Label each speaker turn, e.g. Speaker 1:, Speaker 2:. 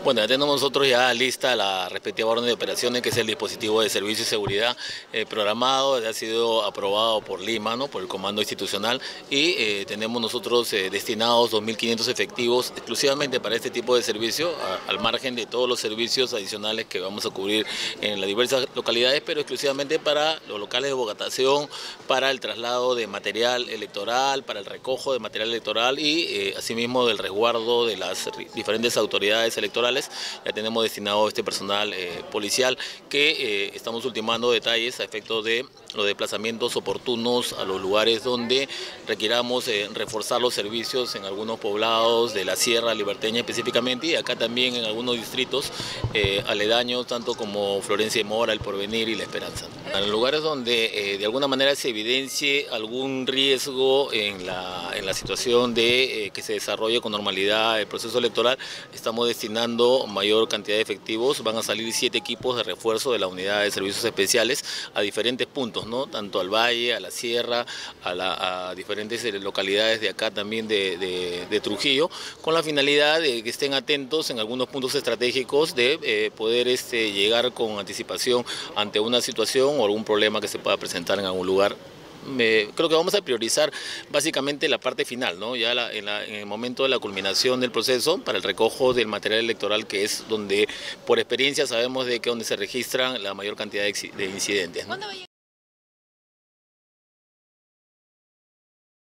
Speaker 1: Bueno, ya tenemos nosotros ya lista la respectiva orden de operaciones, que es el dispositivo de servicio y seguridad programado, ya ha sido aprobado por Lima, ¿no?, por el comando institucional, y tenemos nosotros destinados 2.500 efectivos exclusivamente para este tipo de servicio, al margen de todos los servicios adicionales que vamos a cubrir en las diversas localidades, pero exclusivamente para los locales de votación, para el traslado de material electoral, para el recojo de material electoral y asimismo del resguardo de las diferentes autoridades electorales. Ya tenemos destinado este personal policial que estamos ultimando detalles a efecto de los desplazamientos oportunos a los lugares donde requiramos reforzar los servicios en algunos poblados de la Sierra Liberteña específicamente, y acá también en algunos distritos aledaños, tanto como Florencia y Mora, El Porvenir y La Esperanza. En lugares donde de alguna manera se evidencie algún riesgo en la situación de que se desarrolle con normalidad el proceso electoral, estamos destinando mayor cantidad de efectivos. Van a salir 7 equipos de refuerzo de la unidad de servicios especiales a diferentes puntos, ¿no?, tanto al valle, a la sierra, a diferentes localidades de acá también de Trujillo, con la finalidad de que estén atentos en algunos puntos estratégicos de poder llegar con anticipación ante una situación o algún problema que se pueda presentar en algún lugar. Creo que vamos a priorizar básicamente la parte final, ¿no?, ya en el momento de la culminación del proceso, para el recojo del material electoral, que es donde por experiencia sabemos de que donde se registran la mayor cantidad de incidentes, ¿no?